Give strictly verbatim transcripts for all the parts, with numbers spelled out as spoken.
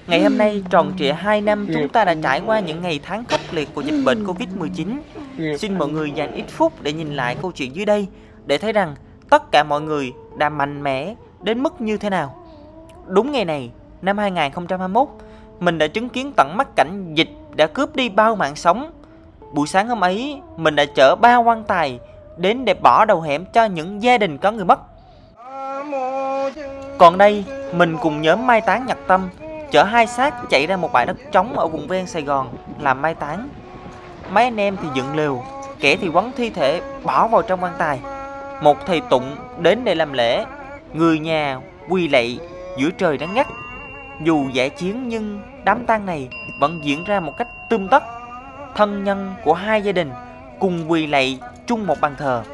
Ngày hôm nay tròn trịa hai năm chúng ta đã trải qua những ngày tháng khốc liệt của dịch bệnh Covid mười chín. Xin mọi người dành ít phút để nhìn lại câu chuyện dưới đây để thấy rằng tất cả mọi người đã mạnh mẽ đến mức như thế nào. Đúng ngày này, năm hai nghìn không trăm hai mươi mốt, mình đã chứng kiến tận mắt cảnh dịch đã cướp đi bao mạng sống. Buổi sáng hôm ấy, mình đã chở ba quan tài đến để bỏ đầu hẻm cho những gia đình có người mất. Còn đây, mình cùng nhóm mai táng Nhật Tâm chở hai xác chạy ra một bãi đất trống ở vùng ven Sài Gòn làm mai táng. Mấy anh em thì dựng lều, kẻ thì quấn thi thể bỏ vào trong quan tài. Một thầy tụng đến để làm lễ, người nhà quỳ lạy giữa trời nắng gắt. Dù dã chiến nhưng đám tang này vẫn diễn ra một cách tươm tất. Thân nhân của hai gia đình cùng quỳ lạy chung một bàn thờ.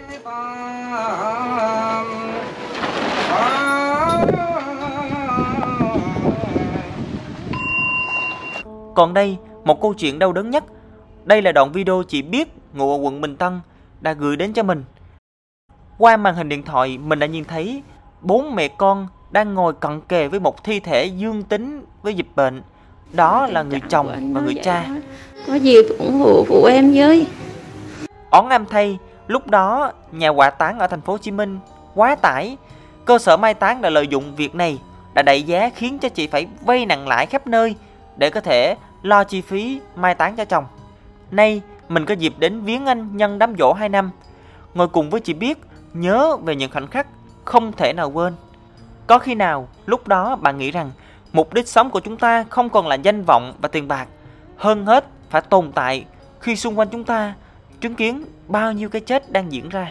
Còn đây, một câu chuyện đau đớn nhất. Đây là đoạn video chị Biết ngụ ở quận Bình Tân đã gửi đến cho mình. Qua màn hình điện thoại, mình đã nhìn thấy bốn mẹ con đang ngồi cận kề với một thi thể dương tính với dịch bệnh. Đó là người chồng và người cha. Có gì ủng hộ phụ em với. Oán âm thay, lúc đó nhà hỏa táng ở thành phố Hồ Chí Minh quá tải. Cơ sở mai táng đã lợi dụng việc này, đã đẩy giá khiến cho chị phải vay nặng lãi khắp nơi để có thể lo chi phí mai táng cho chồng. Nay mình có dịp đến viếng anh nhân đám giỗ hai năm, ngồi cùng với chị Biết nhớ về những khoảnh khắc không thể nào quên. Có khi nào lúc đó bạn nghĩ rằng mục đích sống của chúng ta không còn là danh vọng và tiền bạc, hơn hết phải tồn tại khi xung quanh chúng ta chứng kiến bao nhiêu cái chết đang diễn ra.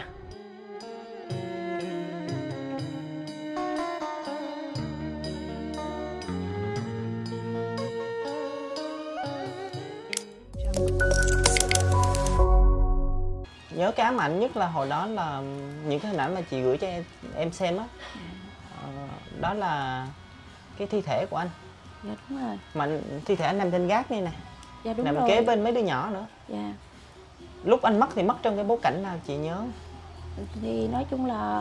Nhớ cái ám ảnh nhất là hồi đó là những cái hình ảnh mà chị gửi cho em, em xem á. Ờ, đó là cái thi thể của anh. Dạ đúng rồi. Mà thi thể anh nằm trên gác đây nè. Dạ đúng nằm rồi. kế bên mấy đứa nhỏ nữa. Dạ. Lúc anh mất thì mất trong cái bối cảnh nào chị nhớ? Thì nói chung là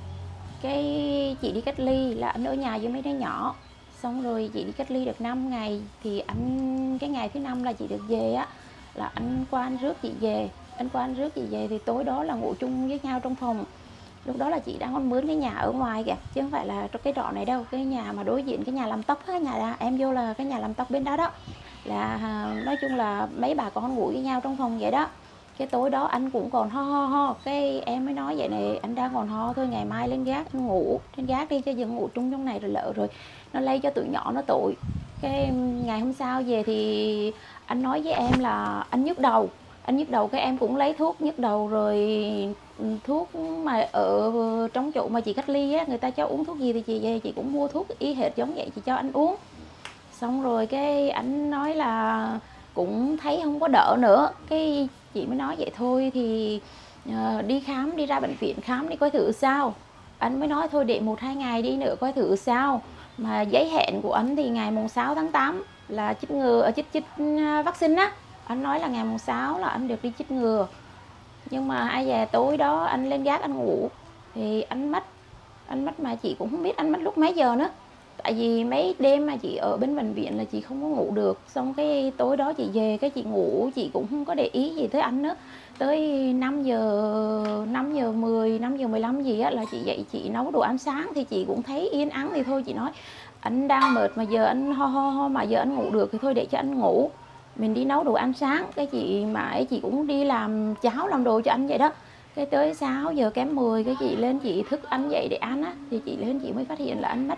cái chị đi cách ly là anh ở nhà với mấy đứa nhỏ. Xong rồi chị đi cách ly được năm ngày thì anh cái ngày thứ năm là chị được về á, là anh qua anh rước chị về. Anh qua anh rước chị về thì tối đó là ngủ chung với nhau trong phòng. Lúc đó là chị đang còn mướn cái nhà ở ngoài kìa, chứ không phải là trong cái trọ này đâu. Cái nhà mà đối diện cái nhà làm tóc á, nhà ra em vô là cái nhà làm tóc bên đó đó. Là nói chung là mấy bà con ngủ với nhau trong phòng vậy đó. Cái tối đó anh cũng còn ho ho ho. Cái em mới nói vậy này, anh đang còn ho thôi, ngày mai lên gác anh ngủ trên gác đi, chứ dừng ngủ chung trong này rồi lỡ rồi nó lây cho tụi nhỏ nó tội. Cái ngày hôm sau về thì anh nói với em là anh nhức đầu. Anh nhức đầu, cái em cũng lấy thuốc nhức đầu rồi. Thuốc mà ở trong chỗ mà chị cách ly á, người ta cho uống thuốc gì thì chị về chị cũng mua thuốc y hệt giống vậy, chị cho anh uống. Xong rồi cái anh nói là cũng thấy không có đỡ nữa. Cái chị mới nói vậy thôi thì uh, đi khám, đi ra bệnh viện khám đi coi thử sao. Anh mới nói thôi để một hai ngày đi nữa coi thử sao. Mà giấy hẹn của anh thì ngày mùng sáu tháng tám là chích ngừa, chích chích vaccine á. Anh nói là ngày mùng sáu là anh được đi chích ngừa. Nhưng mà ai về tối đó anh lên gác anh ngủ thì anh mất. Anh mất mà chị cũng không biết anh mất lúc mấy giờ nữa. Tại vì mấy đêm mà chị ở bên bệnh viện là chị không có ngủ được. Xong cái tối đó chị về cái chị ngủ, chị cũng không có để ý gì tới anh nữa. Tới năm giờ, năm giờ mười, năm giờ mười lăm gì á là chị dậy chị nấu đồ ăn sáng thì chị cũng thấy yên ắng thì thôi chị nói anh đang mệt mà giờ anh ho ho ho mà giờ anh ngủ được thì thôi để cho anh ngủ. Mình đi nấu đồ ăn sáng, cái chị mãi chị cũng đi làm cháo làm đồ cho anh vậy đó. Cái tới sáu giờ kém mười cái chị lên chị thức anh dậy để ăn á, thì chị lên chị mới phát hiện là anh mất.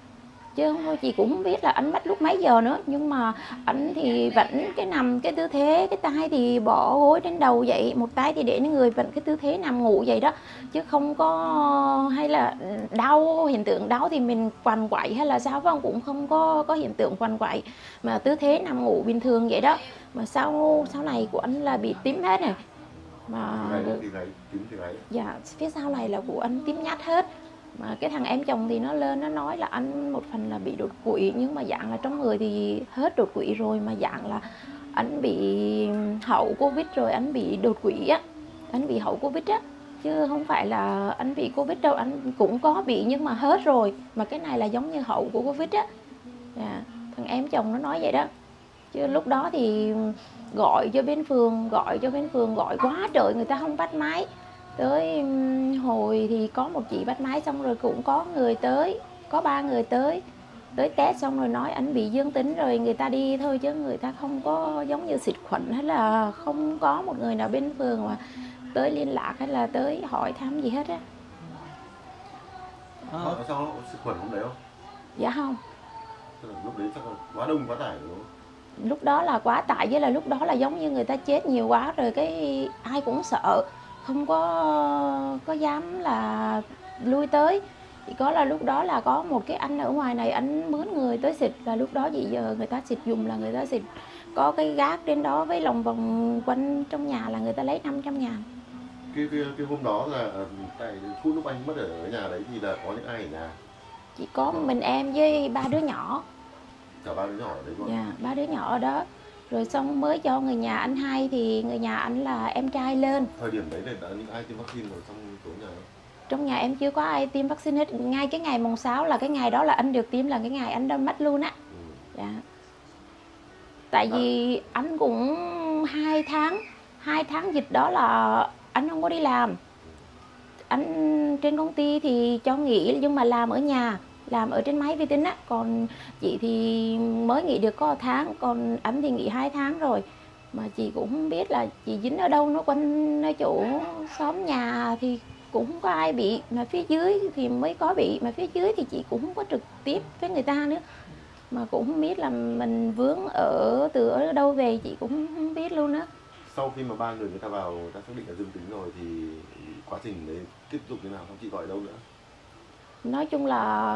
Chứ không thôi chị cũng không biết là anh mất lúc mấy giờ nữa. Nhưng mà anh thì vẫn cái nằm cái tư thế, cái tay thì bỏ gối trên đầu vậy, một tay thì để lên người, vẫn cái tư thế nằm ngủ vậy đó. Chứ không có hay là đau, hiện tượng đau thì mình quằn quại hay là sao phải không, cũng không có có hiện tượng quằn quại. Mà tư thế nằm ngủ bình thường vậy đó. Mà sau sau này của anh là bị tím hết này. Mà dạ phía sau này là của anh tím nhát hết. Mà cái thằng em chồng thì nó lên nó nói là anh một phần là bị đột quỵ, nhưng mà dạng là trong người thì hết đột quỵ rồi, mà dạng là anh bị hậu Covid rồi, anh bị đột quỵ á, anh bị hậu Covid á, chứ không phải là anh bị Covid đâu. Anh cũng có bị nhưng mà hết rồi, mà cái này là giống như hậu của Covid á. Dạ. Thằng em chồng nó nói vậy đó. Chứ lúc đó thì gọi cho bên phường, gọi cho bên phường gọi quá trời, người ta không bắt máy. Tới hồi thì có một chị bắt máy, xong rồi cũng có người tới, có ba người tới. Tới test xong rồi nói anh bị dương tính rồi, người ta đi thôi, chứ người ta không có giống như xịt khuẩn, hay là không có một người nào bên phường mà tới liên lạc hay là tới hỏi thăm gì hết á. Hỏi có sao xịt khuẩn hôm đấy không? Dạ không. Lúc đấy chắc là quá đông quá tải đúng không? Lúc đó là quá tải, với là lúc đó là giống như người ta chết nhiều quá rồi, cái ai cũng sợ, không có có dám là lui tới. Chỉ có là lúc đó là có một cái anh ở ngoài này, anh mướn người tới xịt, là lúc đó chị giờ người ta xịt dùng là người ta xịt có cái gác trên đó với lòng vòng quanh trong nhà là người ta lấy năm trăm ngàn. Cái, cái, cái hôm đó là tại khu lúc anh mất ở nhà đấy thì là có những ai ở nhà? Chỉ có mình em với ba đứa nhỏ. Cả ba đứa nhỏ ở đấy luôn? Dạ, ba đứa nhỏ ở đó. Rồi xong mới cho người nhà anh hay, thì người nhà anh là em trai lên. Thời điểm đấy là đã những ai tiêm vaccine rồi trong số nhà không? Trong nhà em chưa có ai tiêm vaccine hết. Ngay cái ngày mùng sáu là cái ngày đó là anh được tiêm, là cái ngày anh đã mất luôn á. Ừ. Dạ. Tại à. vì anh cũng hai tháng, hai tháng dịch đó là anh không có đi làm. Anh trên công ty thì cho nghỉ, nhưng mà làm ở nhà, làm ở trên máy vi tính á. Còn chị thì mới nghỉ được có một tháng, còn anh thì nghỉ hai tháng rồi. Mà chị cũng không biết là chị dính ở đâu, nó quanh ở chỗ xóm nhà thì cũng không có ai bị, mà phía dưới thì mới có bị, mà phía dưới thì chị cũng không có trực tiếp với người ta nữa, mà cũng không biết là mình vướng ở từ ở đâu về, chị cũng không biết luôn á. Sau khi mà ba người người ta vào, người ta xác định là dương tính rồi thì quá trình đấy tiếp tục thế nào, không chị gọi đâu nữa? Nói chung là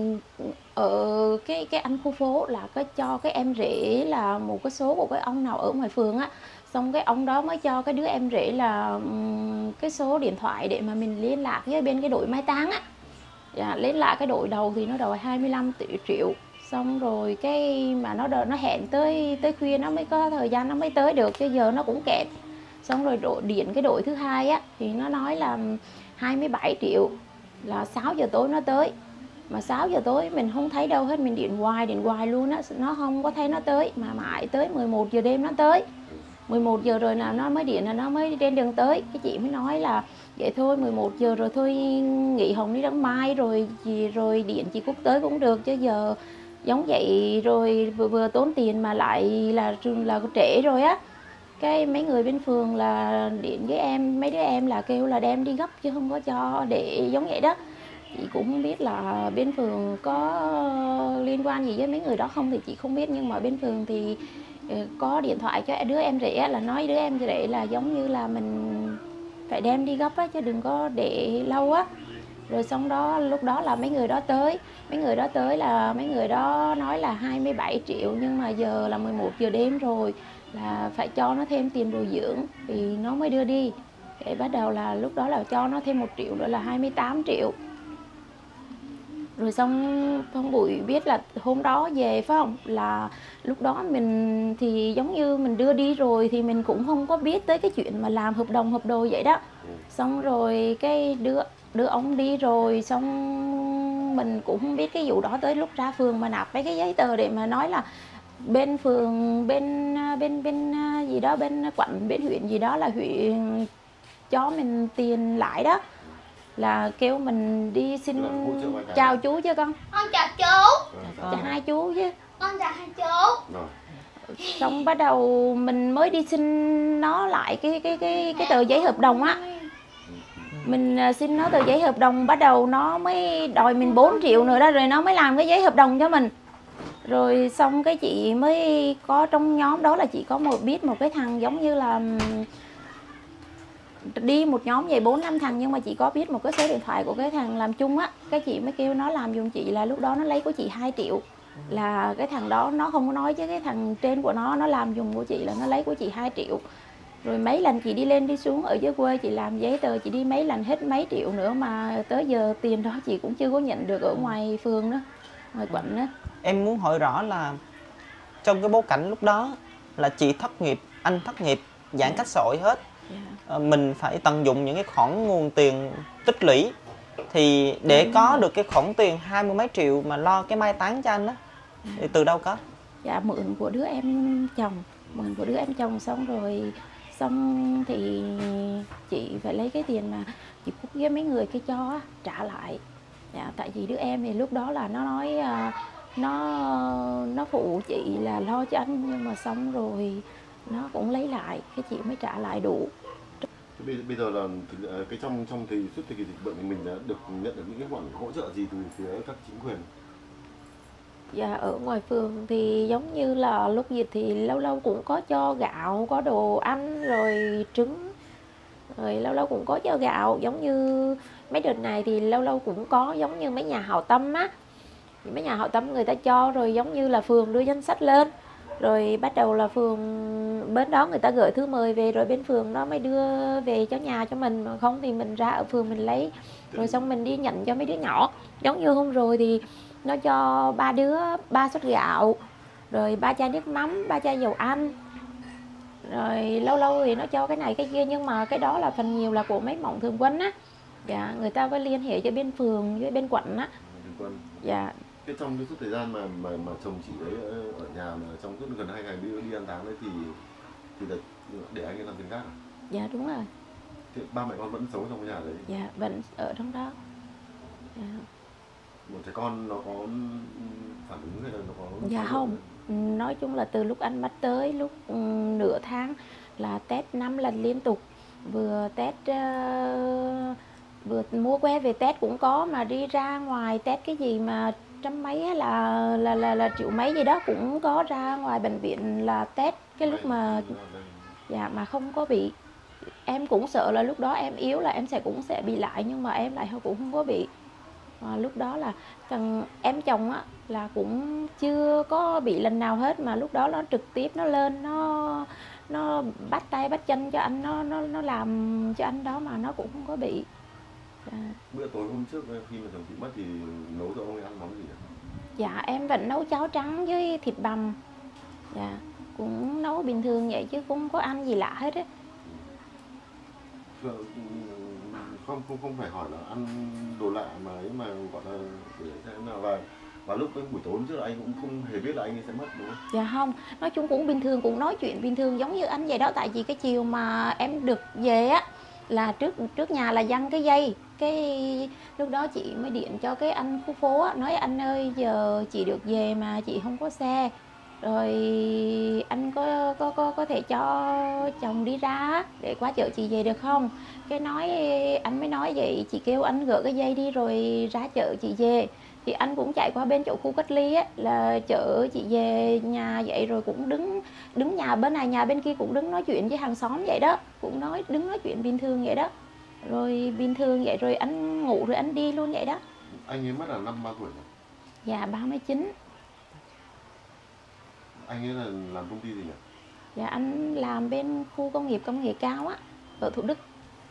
ở cái cái anh khu phố là có cho cái em rể là một cái số của cái ông nào ở ngoài phường á, xong cái ông đó mới cho cái đứa em rể là um, cái số điện thoại để mà mình liên lạc với bên cái đội mai táng á. Dạ, liên lạc cái đội đầu thì nó đòi hai mươi lăm triệu, xong rồi cái mà nó đợi, nó hẹn tới tới khuya nó mới có thời gian nó mới tới được, chứ giờ nó cũng kẹt. Xong rồi đội điện cái đội thứ hai á thì nó nói là hai mươi bảy triệu, là sáu giờ tối nó tới. Mà sáu giờ tối mình không thấy đâu hết, mình điện hoài điện hoài luôn á, nó không có thấy nó tới, mà mãi tới mười một giờ đêm nó tới. mười một giờ rồi là nó mới điện, là nó mới trên đường tới. Cái chị mới nói là vậy thôi, mười một giờ rồi thôi nghỉ Hồng đi đăng mai rồi gì rồi điện chị Cúc tới cũng được, chứ giờ giống vậy rồi vừa, vừa tốn tiền mà lại là là trễ rồi á. Cái mấy người bên phường là điện với em, mấy đứa em là kêu là đem đi gấp chứ không có cho để giống vậy đó. Chị cũng không biết là bên phường có liên quan gì với mấy người đó không thì chị không biết, nhưng mà bên phường thì có điện thoại cho đứa em rể là nói đứa em rể là giống như là mình phải đem đi gấp á, chứ đừng có để lâu á. Rồi xong đó lúc đó là mấy người đó tới, mấy người đó tới là mấy người đó nói là hai mươi bảy triệu, nhưng mà giờ là mười một giờ đêm rồi, là phải cho nó thêm tiền bồi dưỡng thì nó mới đưa đi. Để bắt đầu là lúc đó là cho nó thêm một triệu nữa là hai mươi tám triệu. Rồi xong Phong Bụi biết là hôm đó về phải không, là lúc đó mình thì giống như mình đưa đi rồi thì mình cũng không có biết tới cái chuyện mà làm hợp đồng hợp đồ vậy đó. Xong rồi cái đưa đưa ông đi rồi, xong mình cũng không biết cái vụ đó, tới lúc ra phường mà nạp mấy cái giấy tờ để mà nói là bên phường bên bên bên gì đó, bên quận bên huyện gì đó là huyện cho mình tiền lại đó, là kêu mình đi xin chào chú chứ con. Con chào chú. Chào hai chú chứ. Con chào hai chú. Xong bắt đầu mình mới đi xin nó lại cái cái cái cái tờ giấy hợp đồng á. Mình xin nó tờ giấy hợp đồng, bắt đầu nó mới đòi mình bốn triệu nữa đó, rồi nó mới làm cái giấy hợp đồng cho mình. Rồi xong cái chị mới có trong nhóm đó là chị có một biết một cái thằng giống như là đi một nhóm vậy bốn năm thằng, nhưng mà chị có biết một cái số điện thoại của cái thằng làm chung á. Cái chị mới kêu nó làm giùm chị, là lúc đó nó lấy của chị hai triệu. Là cái thằng đó nó không có nói, chứ cái thằng trên của nó nó làm dùng của chị là nó lấy của chị hai triệu. Rồi mấy lần chị đi lên đi xuống ở dưới quê, chị làm giấy tờ chị đi mấy lần hết mấy triệu nữa, mà tới giờ tiền đó chị cũng chưa có nhận được ở ngoài phường nữa, ngoài quận nữa. Em muốn hỏi rõ là trong cái bối cảnh lúc đó là chị thất nghiệp, anh thất nghiệp, giãn cách xã hội hết. Yeah. Mình phải tận dụng những cái khoản nguồn tiền tích lũy, thì để ừ. có được cái khoản tiền hai mươi mấy triệu mà lo cái mai táng cho anh đó, thì từ đâu có? Dạ mượn của đứa em chồng, mượn của đứa em chồng xong rồi xong thì chị phải lấy cái tiền mà chị Phúc với mấy người kia cho á, trả lại. Dạ, tại vì đứa em thì lúc đó là nó nói à, nó nó phụ chị là lo cho anh, nhưng mà xong rồi nó cũng lấy lại, cái chị mới trả lại đủ. Thế bây, bây giờ là cái trong trong thì suốt thời kỳ dịch bệnh thì mình đã được nhận được những cái khoản hỗ trợ gì từ phía các chính quyền? Dạ, ở ngoài phường thì giống như là lúc dịch thì lâu lâu cũng có cho gạo, có đồ ăn rồi trứng, rồi lâu lâu cũng có cho gạo. Giống như mấy đợt này thì lâu lâu cũng có giống như mấy nhà hảo tâm á, mấy nhà hảo tâm người ta cho, rồi giống như là phường đưa danh sách lên, rồi bắt đầu là phường bên đó người ta gửi thư mời về, rồi bên phường đó mới đưa về cho nhà cho mình, mà không thì mình ra ở phường mình lấy, rồi xong mình đi nhận cho mấy đứa nhỏ. Giống như hôm rồi thì nó cho ba đứa ba suất gạo, rồi ba chai nước mắm, ba chai dầu ăn, rồi lâu lâu thì nó cho cái này cái kia, nhưng mà cái đó là phần nhiều là của mấy mạnh thường quân á. Dạ, người ta có liên hệ cho bên phường với bên quận á. Dạ. Cái trong cái suốt thời gian mà mà mà chồng chị đấy ở, ở nhà mà trong suốt gần hai ngày đi đi ăn tháng đấy thì thì là để anh ấy làm tiền gác à? Dạ đúng rồi. Thế ba mẹ con vẫn sống trong cái nhà đấy? Dạ vẫn ở trong đó. Dạ. Một trẻ con nó có phản ứng hay là nó có? Dạ không, nói chung là từ lúc anh bắt tới lúc um, nửa tháng là test năm lần liên tục, vừa test uh, vừa mua que về test cũng có, mà đi ra ngoài test cái gì mà trăm mấy là là là là triệu mấy gì đó cũng có, ra ngoài bệnh viện là test cái lúc mà dạ mà không có bị. Em cũng sợ là lúc đó em yếu là em sẽ cũng sẽ bị lại, nhưng mà em lại cũng không có bị. Mà lúc đó là thằng em chồng á là cũng chưa có bị lần nào hết, mà lúc đó nó trực tiếp nó lên nó nó bắt tay bắt chân cho anh, nó nó nó làm cho anh đó mà nó cũng không có bị. À. Bữa tối hôm trước khi mà chồng chị mất thì nấu cho ông ấy ăn món gì ạ? Dạ em vẫn nấu cháo trắng với thịt bằm. Dạ cũng nấu bình thường vậy chứ cũng không có ăn gì lạ hết á. Không không không phải hỏi là ăn đồ lạ mà ấy, mà gọi là để xem nào. Và và lúc cái buổi tối hôm trước anh cũng không hề biết là anh ấy sẽ mất đúng không? Dạ không, nói chung cũng bình thường, cũng nói chuyện bình thường giống như anh vậy đó. Tại vì cái chiều mà em được về á là trước trước nhà là giăng cái dây, cái lúc đó chị mới điện cho cái anh khu phố á, nói anh ơi giờ chị được về mà chị không có xe, rồi anh có có có có thể cho chồng đi ra để qua chợ chị về được không? Cái nói anh mới nói vậy, chị kêu anh gỡ cái dây đi rồi ra chợ chị về. Thì anh cũng chạy qua bên chỗ khu cách ly á, là chở chị về nhà vậy, rồi cũng đứng đứng nhà bên này nhà bên kia cũng đứng nói chuyện với hàng xóm vậy đó, cũng nói đứng nói chuyện bình thường vậy đó, rồi bình thường vậy rồi anh ngủ rồi anh đi luôn vậy đó. Anh ấy mất là năm bao tuổi rồi? Dạ ba mươi chín. Anh ấy là làm công ty gì nhỉ? Dạ anh làm bên khu công nghiệp công nghệ cao á, ở Thủ Đức.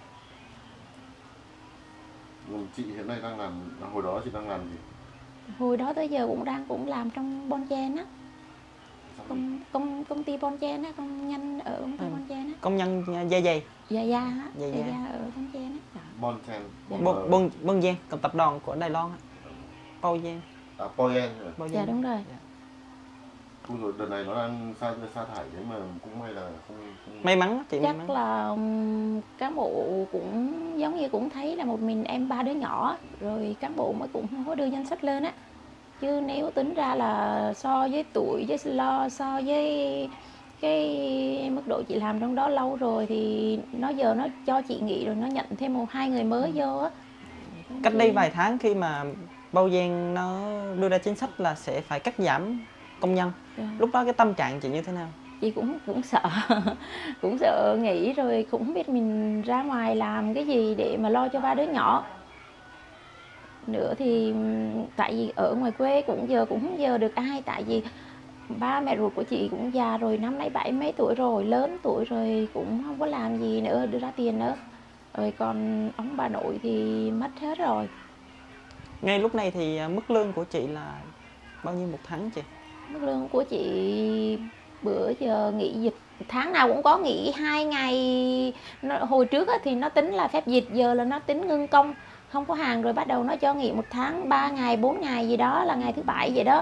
Chị hiện nay đang làm, hồi đó chị đang làm gì? Hồi đó tới giờ cũng đang cũng làm trong Bon Chen á, công công công ty Bon Chen á, công nhân ở công ty Ừ. Bon Chen á. Công nhân da dày. Dạ dạ á, Dạ, dạ dạ. dạ ở Bon Chen á. Dạ. Bon Chen. Dạ. Bon Bon Bon Giang, cộng tập đoàn của Đài Loan á. Bon Giang. À, Poyen. Bon Dạ Giang. đúng rồi. Dạ. Ui rồi, đợt này nó đang sa, sa thải thế mà cũng may là không, không... May mắn chị, may Chắc mắn. là um, cán bộ cũng giống như cũng thấy là một mình em ba đứa nhỏ, rồi cán bộ mới cũng không có đưa danh sách lên á. Chứ nếu tính ra là so với tuổi, với lo, so với cái mức độ chị làm trong đó lâu rồi thì nó giờ nó cho chị nghỉ rồi nó nhận thêm một hai người mới vô á. Cách đây vài tháng khi mà Bon Giang nó đưa ra chính sách là sẽ phải cắt giảm công nhân. Dạ. Lúc đó cái tâm trạng chị như thế nào? Chị cũng cũng sợ cũng sợ nghỉ rồi cũng không biết mình ra ngoài làm cái gì để mà lo cho ba đứa nhỏ nữa. Thì tại vì ở ngoài quê cũng giờ cũng không giờ được ai, tại vì ba mẹ ruột của chị cũng già rồi, năm nay bảy mấy tuổi rồi, lớn tuổi rồi, cũng không có làm gì nữa đưa ra tiền nữa, rồi còn ông bà nội thì mất hết rồi. Ngay lúc này thì mức lương của chị là bao nhiêu một tháng chị? Mức lương của chị bữa giờ nghỉ dịch tháng nào cũng có nghỉ hai ngày. Nó, hồi trước thì nó tính là phép dịch, giờ là nó tính ngưng công, không có hàng, rồi bắt đầu nó cho nghỉ một tháng ba ngày bốn ngày gì đó là ngày thứ bảy vậy đó.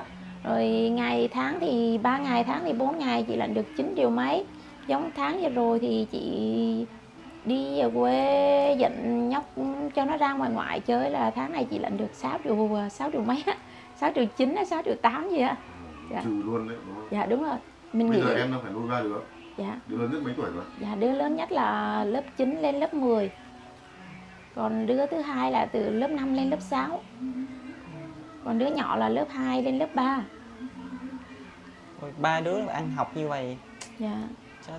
Rồi ngày tháng thì ba ngày tháng thì bốn ngày chị lãnh được chín triệu mấy. Giống tháng vừa rồi thì chị đi ở quê dẫn nhóc cho nó ra ngoài ngoại chơi là tháng này chị lãnh được sáu triệu sáu triệu mấy á, sáu triệu chín hay sáu triệu tám gì á. Dạ. Trừ luôn đấy đúng không? Dạ đúng rồi. Mình Bây nghĩ... giờ em đang phải nuôi ba đứa. Dạ. Đứa lớn nhất mấy tuổi rồi? Dạ đứa lớn nhất là lớp chín lên lớp mười. Còn đứa thứ hai là từ lớp năm lên lớp sáu. Còn đứa nhỏ là lớp hai lên lớp ba. Rồi ba đứa ăn học như vậy. Dạ. Chết.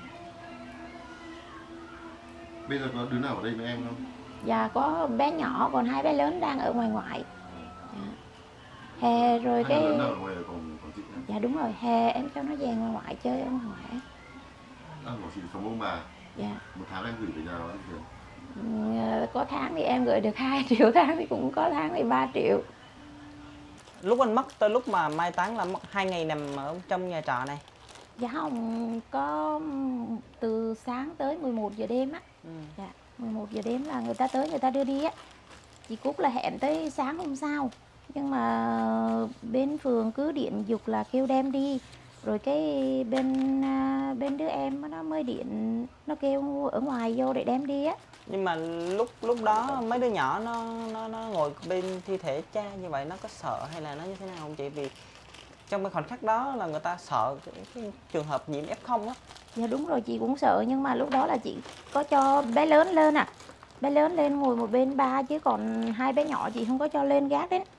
Bây giờ có đứa nào ở đây với em không? Dạ có bé nhỏ, còn hai bé lớn đang ở ngoài ngoại. Dạ. Hè rồi hai cái... lớn nào ở ngoài còn, còn chị em? Dạ đúng rồi, hè em cho nó về ngoài ngoại chơi ở ngoài ngoại. Đang của chị sống ông bà. Dạ. Một tháng em gửi về nhà ăn tiền. Ừ, có tháng thì em gửi được hai triệu, tháng thì cũng có tháng thì ba triệu. Lúc anh mất tới lúc mà mai táng là mất hai ngày nằm ở trong nhà trọ này. Dạ không, có từ sáng tới mười một giờ đêm á. Ừ. Dạ, mười một giờ đêm là người ta tới người ta đưa đi á. Chị Cúc là hẹn tới sáng hôm sau. Nhưng mà bên phường cứ điện giục là kêu đem đi. Rồi cái bên bên đứa em nó mới điện, nó kêu ở ngoài vô để đem đi á. Nhưng mà lúc lúc đó mấy đứa nhỏ nó nó nó ngồi bên thi thể cha như vậy, nó có sợ hay là nó như thế nào không chị? Vì trong cái khoảnh khắc đó là người ta sợ cái, cái trường hợp nhiễm ép không á. Dạ đúng rồi, chị cũng sợ, nhưng mà lúc đó là chị có cho bé lớn lên à. Bé lớn lên ngồi một bên ba, chứ còn hai bé nhỏ chị không có cho lên gác đấy.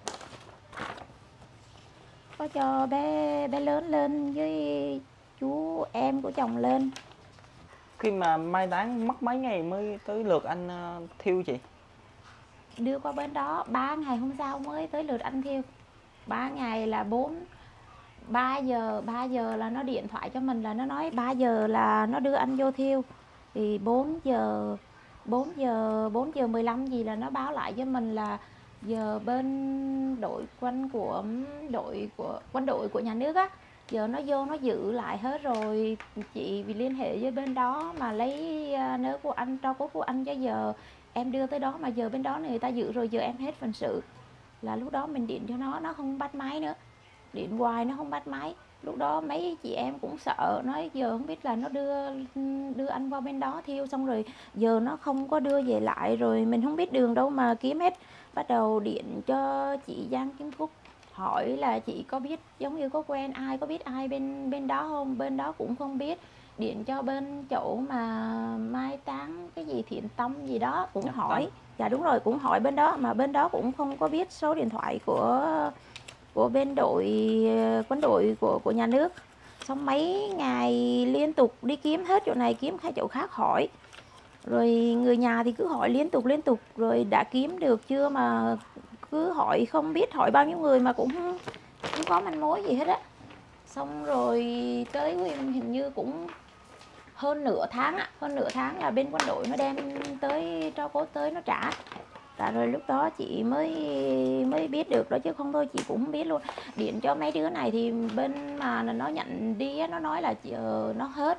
Có cho bé bé lớn lên với chú em của chồng lên. Khi mà mai táng mất mấy ngày mới tới lượt anh uh, thiêu chị? Đưa qua bên đó ba ngày hôm sau mới tới lượt anh thiêu. Ba ngày là bốn ba giờ ba giờ là nó điện thoại cho mình, là nó nói ba giờ là nó đưa anh vô thiêu. Thì bốn giờ bốn giờ bốn giờ mười lăm gì là nó báo lại cho mình là giờ bên đội quân của đội của quân đội của nhà nước á, giờ nó vô nó giữ lại hết rồi. Chị vì liên hệ với bên đó mà lấy nớ của anh, tro cốt của anh, cho giờ em đưa tới đó mà giờ bên đó người ta giữ rồi, giờ em hết phần sự. Là lúc đó mình điện cho nó, nó không bắt máy nữa, điện hoài nó không bắt máy. Lúc đó mấy chị em cũng sợ, nói giờ không biết là nó đưa đưa anh qua bên đó thiêu, xong rồi giờ nó không có đưa về lại, rồi mình không biết đường đâu mà kiếm hết. Bắt đầu điện cho chị Giang Kim Cúc hỏi là chị có biết, giống như có quen ai, có biết ai bên bên đó không. Bên đó cũng không biết. Điện cho bên chỗ mà mai táng cái gì Thiện Tâm gì đó cũng Nhập hỏi. Tâm. Dạ đúng rồi, cũng hỏi bên đó mà bên đó cũng không có biết số điện thoại của của bên đội quân đội của của nhà nước. Xong mấy ngày liên tục đi kiếm hết chỗ này kiếm hai chỗ khác hỏi. Rồi người nhà thì cứ hỏi liên tục liên tục, rồi đã kiếm được chưa mà cứ hỏi không biết hỏi bao nhiêu người mà cũng không, không có manh mối gì hết á. Xong rồi tới hình như cũng hơn nửa tháng á, hơn nửa tháng là bên quân đội nó đem tới tro cốt tới nó trả. Trả rồi lúc đó chị mới mới biết được đó, chứ không thôi chị cũng không biết luôn. Điện cho mấy đứa này thì bên mà nó nhận đi á, nó nói là giờ nó hết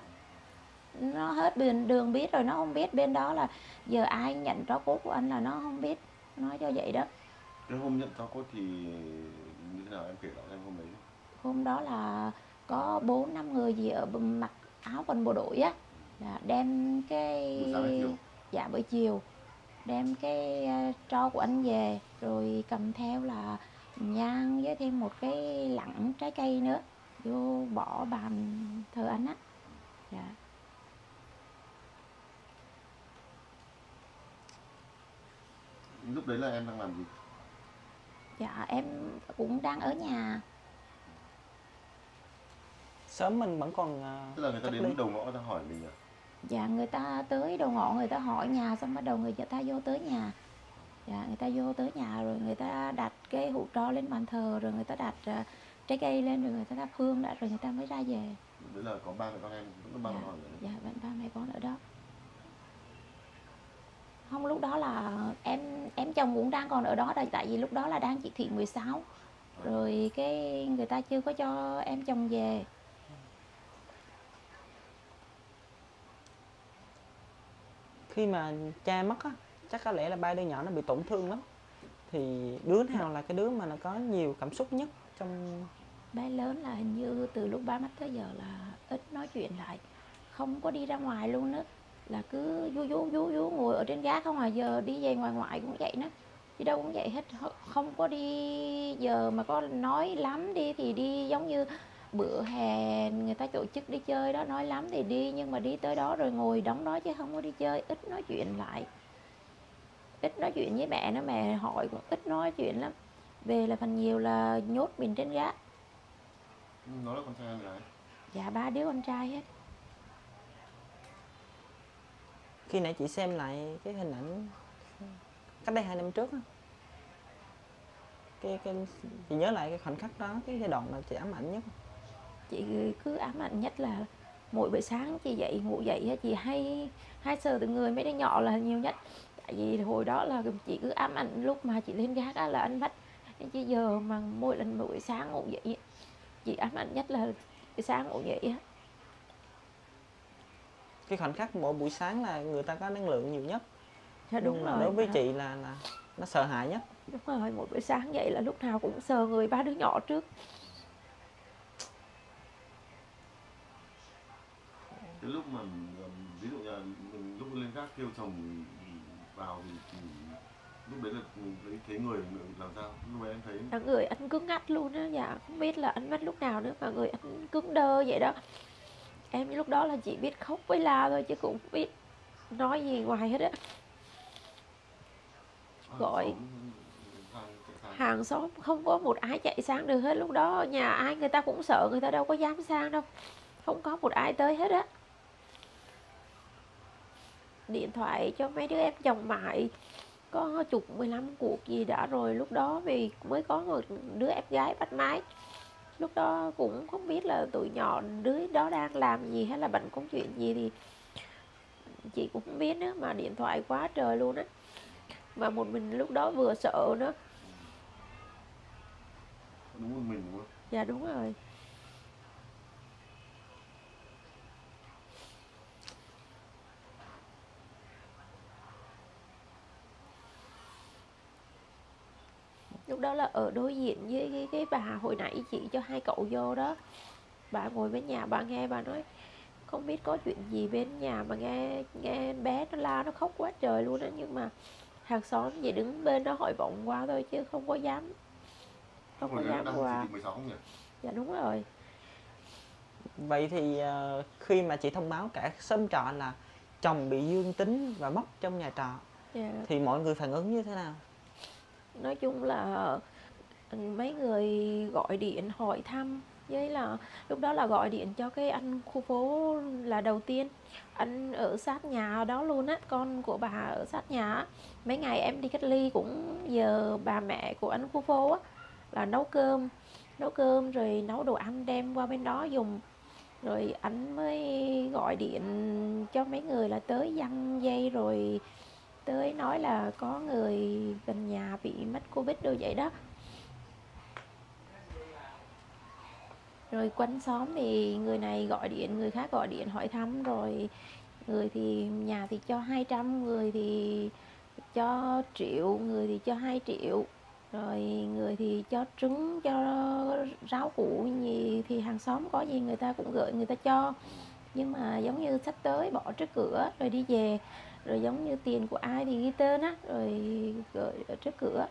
nó hết đường đường biết rồi, nó không biết bên đó là giờ ai nhận tro cốt của anh là nó không biết, nói cho vậy đó. Cái hôm nhận tro cốt thì như thế nào, em kể lại em hôm đấy? Hôm đó là có bốn năm người gì ở mặc áo quần bộ đội á, là đem cái Buổi sáng hay chiều? Dạ buổi chiều đem cái tro của anh về, rồi cầm theo là nhang với thêm một cái lẵng trái cây nữa vô bỏ bàn thờ anh á. Dạ. Lúc đấy là em đang làm gì? Dạ em cũng đang ở nhà. Sớm mình vẫn còn uh, Tức là người ta đến đầu ngõ ta hỏi mình à? Dạ người ta tới đầu ngõ người ta hỏi nhà, xong bắt đầu người ta vô tới nhà. Dạ người ta vô tới nhà rồi người ta đặt cái hũ tro lên bàn thờ, rồi người ta đặt uh, trái cây lên, rồi người ta thắp hương đã, rồi người ta mới ra về. Đấy là có ba mẹ con em, vẫn có ba Dạ, mẹ con ở đấy. dạ vẫn ba mẹ con ở đó. Không, lúc đó là em em chồng cũng đang còn ở đó, tại tại vì lúc đó là đang chỉ thị mười sáu. Rồi cái người ta chưa có cho em chồng về. Khi mà cha mất á, chắc có lẽ là ba đứa nhỏ nó bị tổn thương lắm. Thì đứa nào là cái đứa mà nó có nhiều cảm xúc nhất trong Bé lớn là hình như từ lúc ba mất tới giờ là ít nói chuyện lại, không có đi ra ngoài luôn á, là cứ vú vú vú vú ngồi ở trên gác không à. Giờ đi về ngoài ngoại cũng vậy đó, đi đâu cũng vậy hết, không có đi. Giờ mà có nói lắm đi thì đi giống như bữa hè người ta tổ chức đi chơi đó, nói lắm thì đi, nhưng mà đi tới đó rồi ngồi đóng đó chứ không có đi chơi, ít nói chuyện lại. Ít nói chuyện với mẹ nó, mẹ hỏi cũng ít nói chuyện lắm. Về là phần nhiều là nhốt mình trên gác. Nó là con trai hay gái? Dạ ba đứa con trai hết. Khi nãy chị xem lại cái hình ảnh cách đây hai năm trước á, cái cái chị nhớ lại cái khoảnh khắc đó, cái giai đoạn mà chị ám ảnh nhất. Chị cứ ám ảnh nhất là mỗi buổi sáng chị dậy ngủ dậy chị hay hay sờ từ người mấy đứa nhỏ là nhiều nhất. Tại vì hồi đó là chị cứ ám ảnh lúc mà chị lên gác là anh bắt. Chứ giờ mà mỗi lần buổi sáng ngủ dậy chị ám ảnh nhất là buổi sáng ngủ dậy. Cái khoảnh khắc mỗi buổi sáng là người ta có năng lượng nhiều nhất. Dạ đúng Nhưng mà rồi. đối với chị là là nó sợ hãi nhất. Đúng rồi, mỗi buổi sáng dậy là lúc nào cũng sờ người ba đứa nhỏ trước. Cái lúc mà ví dụ như là mình lúc lên gác kêu chồng vào thì, thì lúc đấy là thấy, thấy người làm sao? Lúc đấy em thấy Là người anh cứng ngắt luôn á. Dạ không biết là anh mất lúc nào nữa mà người anh cứng đơ vậy đó. Em lúc đó là chỉ biết khóc với la thôi chứ cũng không biết nói gì ngoài hết á. Gọi hàng xóm không có một ai chạy sang được hết. Lúc đó nhà ai người ta cũng sợ, người ta đâu có dám sang đâu, không có một ai tới hết á. Điện thoại cho mấy đứa em chồng mại có chục mười lăm cuộc gì đã rồi. Lúc đó vì mới có một đứa em gái bắt máy. Lúc đó cũng không biết là tụi nhỏ đứa đó đang làm gì hay là bận công chuyện gì thì chị cũng không biết nữa. Mà điện thoại quá trời luôn á. Mà một mình lúc đó vừa sợ nữa. đúng một mình đúng không? Dạ đúng rồi. Lúc đó là ở đối diện với cái, cái bà hồi nãy chị cho hai cậu vô đó. Bà ngồi bên nhà bà nghe, bà nói không biết có chuyện gì bên nhà mà nghe nghe bé nó la nó khóc quá trời luôn á. Nhưng mà hàng xóm chỉ đứng bên đó hỏi vọng qua thôi chứ không có dám không có dám qua. mười sáu không nhỉ? Dạ đúng rồi. Vậy thì uh, khi mà chị thông báo cả xóm trọ là chồng bị dương tính và mất trong nhà trọ, Dạ. thì mọi người phản ứng như thế nào? Nói chung là mấy người gọi điện hỏi thăm, với là lúc đó là gọi điện cho cái anh khu phố là đầu tiên. Anh ở sát nhà đó luôn á, con của bà ở sát nhà á. Mấy ngày em đi cách ly cũng giờ bà mẹ của anh khu phố á là nấu cơm nấu cơm rồi nấu đồ ăn đem qua bên đó dùng. Rồi anh mới gọi điện cho mấy người là tới giăng dây, rồi tới nói là có người gần nhà bị mất Covid rồi vậy đó. Rồi quanh xóm thì người này gọi điện, người khác gọi điện hỏi thăm. Rồi người thì nhà thì cho hai trăm, người thì cho triệu, người thì cho hai triệu. Rồi người thì cho trứng, cho rau củ gì thì hàng xóm có gì người ta cũng gửi người ta cho. Nhưng mà giống như sắp tới bỏ trước cửa rồi đi về. Rồi giống như tiền của ai thì ghi tên á, rồi gửi ở trước cửa.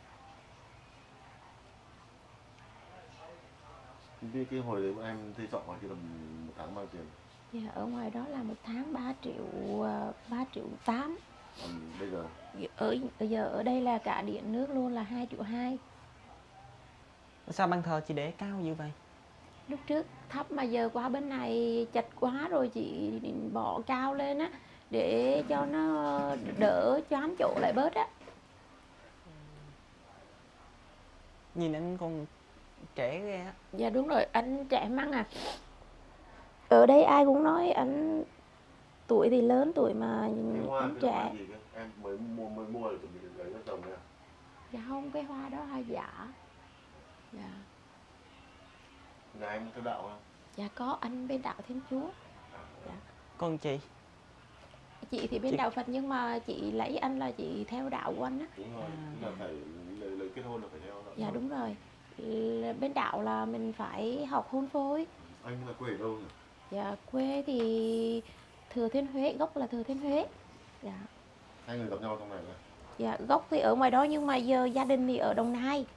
Cái, cái hồi đấy bọn em thuê trọ thì tầm một tháng bao tiền? Dạ, ở ngoài đó là một tháng ba triệu, ba triệu tám. Còn bây giờ? Ở, ở giờ ở đây là cả điện nước luôn là hai triệu hai. Sao ban thờ chị để cao như vậy? Lúc trước thấp mà giờ qua bên này chật quá rồi chị bỏ cao lên á, để cho nó đỡ choán chỗ lại bớt á. Nhìn anh còn trẻ ghê á. Dạ đúng rồi, anh trẻ măng à. Ở đây ai cũng nói anh tuổi thì lớn tuổi mà anh trẻ. Em mới mua mới mua rồi chuẩn bị lấy cho chồng nha. Dạ không, cái hoa đó hoa giả. Dạ. Nhà em theo đạo không? Dạ có, anh bên đạo Thiên Chúa. Dạ. Còn chị? Chị thì bên chị... đạo Phật, nhưng mà chị lấy anh là chị theo đạo của anh á. Đúng rồi, à, là phải lời, lời kết hôn là phải theo đạo. Dạ đúng rồi. bên đạo là mình phải học hôn phối. Anh là quê ở đâu nhỉ? Dạ quê thì Thừa Thiên Huế, gốc là Thừa Thiên Huế. Dạ. Hai người gặp nhau trong này là? Dạ gốc thì ở ngoài đó nhưng mà giờ gia đình thì ở Đồng Nai.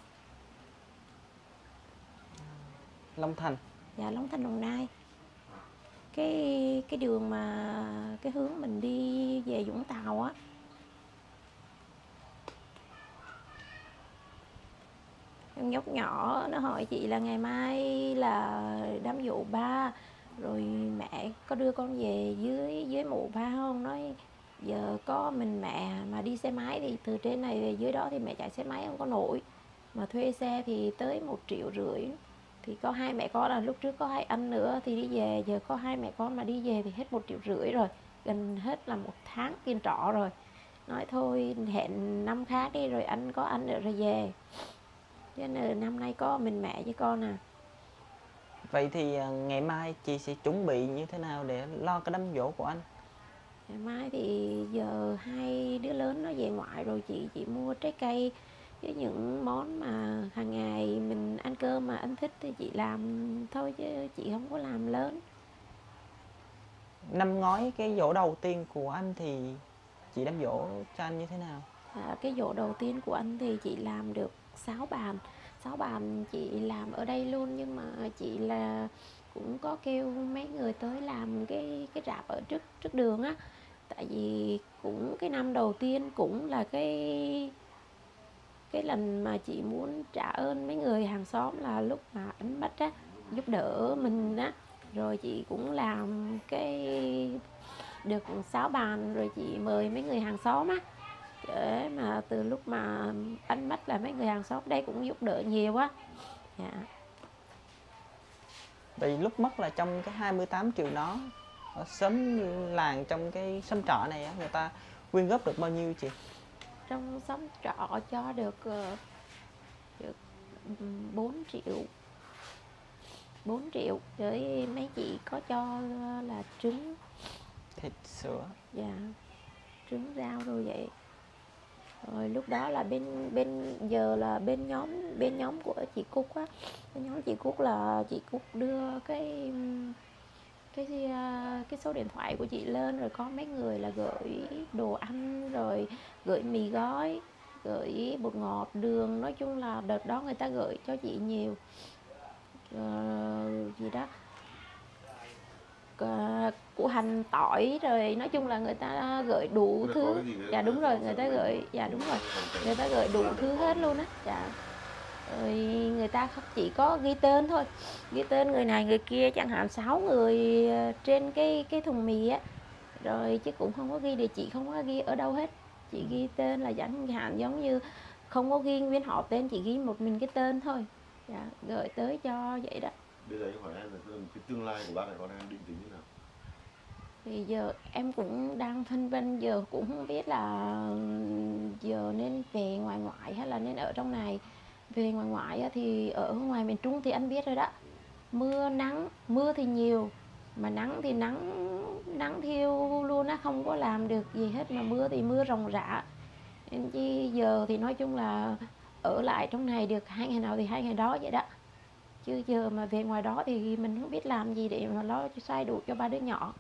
Long Thành. Dạ Long Thành Đồng Nai. Cái cái đường mà cái hướng mình đi về Vũng Tàu á. Em nhóc nhỏ nó hỏi chị là ngày mai là đám giỗ ba, rồi mẹ có đưa con về dưới dưới mộ ba không? Nói giờ có mình mẹ mà đi xe máy thì từ trên này về dưới đó thì mẹ chạy xe máy không có nổi, mà thuê xe thì tới một triệu rưỡi. Thì có hai mẹ con, là lúc trước có hai anh nữa thì đi về, giờ có hai mẹ con mà đi về thì hết một triệu rưỡi rồi, gần hết là một tháng tiền trọ rồi. Nói thôi hẹn năm khác đi rồi anh có anh nữa rồi về. Cho nên năm nay có mình mẹ với con à. Vậy thì à, ngày mai chị sẽ chuẩn bị như thế nào để lo cái đám giỗ của anh? Ngày mai thì giờ hai đứa lớn nó về ngoại rồi, chị chị mua trái cây với những món mà hàng ngày mình ăn cơm mà anh thích thì chị làm thôi chứ chị không có làm lớn. Năm ngoái cái giỗ đầu tiên của anh thì chị đám giỗ cho anh như thế nào? À, cái giỗ đầu tiên của anh thì chị làm được sáu bàn. Sáu bàn chị làm ở đây luôn, nhưng mà chị là cũng có kêu mấy người tới làm cái cái rạp ở trước trước đường á. Tại vì cũng cái năm đầu tiên cũng là cái cái lần mà chị muốn trả ơn mấy người hàng xóm, là lúc mà anh mất á, giúp đỡ mình á, rồi chị cũng làm cái được sáu bàn, rồi chị mời mấy người hàng xóm á, để mà từ lúc mà anh mất là mấy người hàng xóm đây cũng giúp đỡ nhiều quá. Dạ. Vì lúc mất là trong cái hai mươi tám triệu đó, ở xóm làng trong cái xóm trọ này á, người ta quyên góp được bao nhiêu chị? Trong xóm trọ cho được ờ, được bốn triệu. bốn triệu, với mấy chị có cho là trứng, Thịt, sữa. dạ, trứng rau rồi vậy. Rồi lúc đó là bên bên giờ là bên nhóm bên nhóm của chị Cúc á, bên nhóm chị Cúc là chị Cúc đưa cái cái cái số điện thoại của chị lên, rồi có mấy người là gửi đồ ăn, rồi gửi mì gói, gửi bột ngọt, đường, nói chung là đợt đó người ta gửi cho chị nhiều. Uh, gì đó uh, củ hành, tỏi, rồi nói chung là người ta gửi đủ thứ. Dạ đúng rồi, người ta gửi, dạ đúng rồi, người ta gửi đủ thứ hết luôn á. Dạ. Rồi người ta không chỉ có ghi tên thôi, ghi tên người này người kia, chẳng hạn sáu người trên cái cái thùng mì á, rồi chứ cũng không có ghi địa chỉ, không có ghi ở đâu hết, chỉ ghi tên là chẳng hạn giống như không có ghi nguyên họ tên, chỉ ghi một mình cái tên thôi. Dạ, gửi tới cho vậy đó. Bây giờ em hỏi em là cái tương lai của ba mẹ con em định tính như nào? Thì giờ em cũng đang phân vân, giờ cũng không biết là giờ nên về ngoài ngoại hay là nên ở trong này. Về ngoài ngoại thì ở ngoài miền Trung thì anh biết rồi đó, mưa nắng, mưa thì nhiều mà nắng thì nắng nắng thiêu luôn á, không có làm được gì hết, mà mưa thì mưa ròng rã. Nên chi giờ thì nói chung là ở lại trong này được hai ngày nào thì hai ngày đó vậy đó, chứ giờ mà về ngoài đó thì mình không biết làm gì để mà lo cho xoay đủ cho ba đứa nhỏ.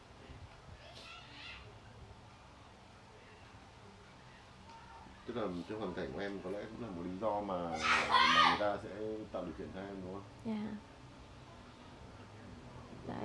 Tức là trong hoàn cảnh của em có lẽ cũng là một lý do mà, mà người ta sẽ tạo điều kiện cho em đúng không? Dạ. Yeah. Tại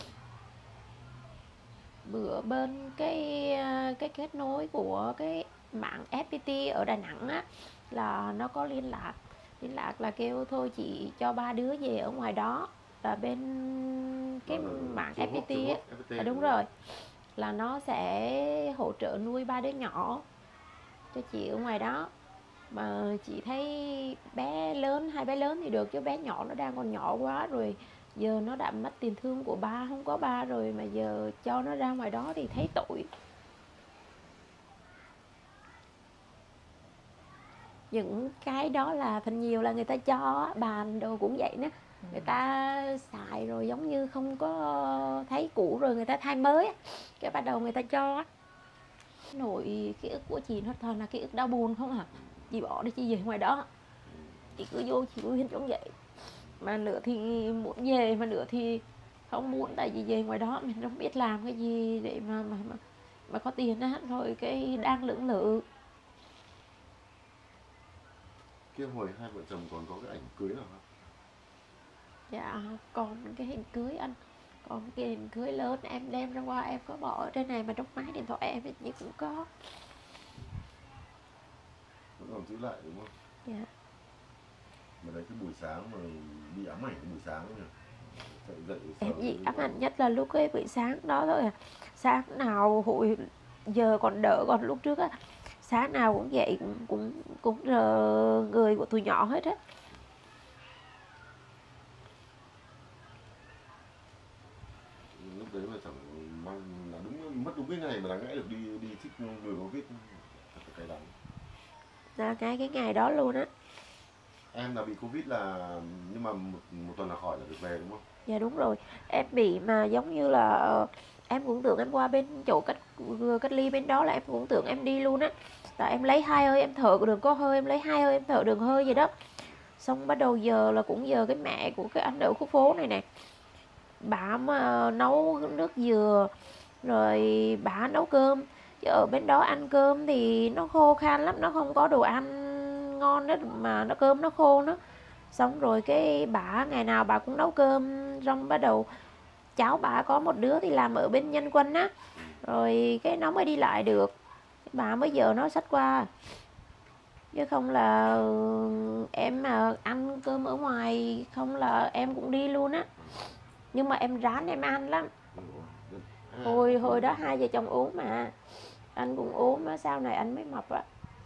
bữa bên cái cái kết nối của cái mạng ép pê tê ở Đà Nẵng á, là nó có liên lạc liên lạc là kêu thôi chị cho ba đứa về ở ngoài đó, là bên cái Đó là mạng Trung ép pê Quốc, tê Trung á. Quốc, ép pê tê, À, đúng rồi, là nó sẽ hỗ trợ nuôi ba đứa nhỏ cho chị ở ngoài đó. Mà chị thấy bé lớn, hai bé lớn thì được, chứ bé nhỏ nó đang còn nhỏ quá rồi, giờ nó đã mất tiền thương của ba, không có ba rồi mà giờ cho nó ra ngoài đó thì thấy tội. Những cái đó là phần nhiều là người ta cho, bàn đồ cũng vậy nữa, người ta xài rồi giống như không có thấy cũ rồi người ta thay mới, cái bắt đầu người ta cho. Nỗi ký ức của chị nó toàn là ký ức đau buồn không à, chị bỏ đi chị về ngoài đó. chị cứ vô chị cứ trong vậy, mà nửa thì muốn về mà nửa thì không muốn, tại vì về ngoài đó mình không biết làm cái gì để mà mà mà, mà có tiền á, rồi cái đang lưỡng lự. Kia hồi hai vợ chồng còn có cái ảnh cưới nào không? Dạ còn cái hình cưới anh, còn cái hình cưới lớn em đem ra qua em có bỏ ở trên này, mà trong máy điện thoại em như cũng có. Vẫn còn giữ lại đúng không? Dạ. Mà đấy cái buổi sáng mà bị ám ảnh buổi sáng nhỉ? Dậy dậy Em gì ám ảnh nhất là lúc cái buổi sáng đó thôi à. Sáng nào hồi giờ còn đỡ, còn lúc trước á sáng nào cũng vậy, cũng cũng cũng rờ người của tụi nhỏ hết á. Lúc đấy mà chẳng mang là đúng mất đúng cái ngày mà đáng lẽ được đi đi trích người Covid, thật là cay đắng. Là ngay cái ngày đó luôn á. Em là bị Covid là nhưng mà một, một tuần là khỏi là được về đúng không? Dạ đúng rồi, em bị mà giống như là em cũng tưởng em qua bên chỗ cách cách ly bên đó là em cũng tưởng em đi luôn á. Tại em lấy hai hơi em thở được có hơi, em lấy hai hơi em thở được hơi gì đó. Xong bắt đầu giờ là cũng giờ cái mẹ của cái anh ở khu phố này nè, bà mà nấu nước dừa rồi bà nấu cơm, chứ ở bên đó ăn cơm thì nó khô khan lắm, nó không có đồ ăn ngon đó, mà nó cơm nó khô nó. Xong rồi cái bà ngày nào bà cũng nấu cơm, xong bắt đầu cháu bà có một đứa thì làm ở bên Nhân Quân á, rồi cái nó mới đi lại được, bà mới giờ nó xách qua, chứ không là em mà ăn cơm ở ngoài không là em cũng đi luôn á. Nhưng mà em ráng em ăn lắm. Hồi hồi đó hai vợ chồng uống mà anh cũng uống mà sau này anh mới mập ạ.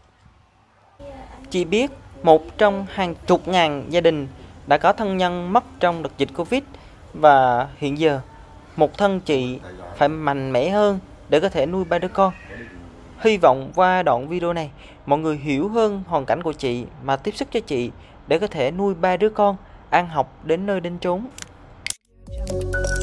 Chị biết một trong hàng chục ngàn gia đình đã có thân nhân mất trong đợt dịch Covid, và hiện giờ một thân chị phải mạnh mẽ hơn để có thể nuôi ba đứa con. Hy vọng qua đoạn video này mọi người hiểu hơn hoàn cảnh của chị mà tiếp sức cho chị để có thể nuôi ba đứa con ăn học đến nơi đến chốn.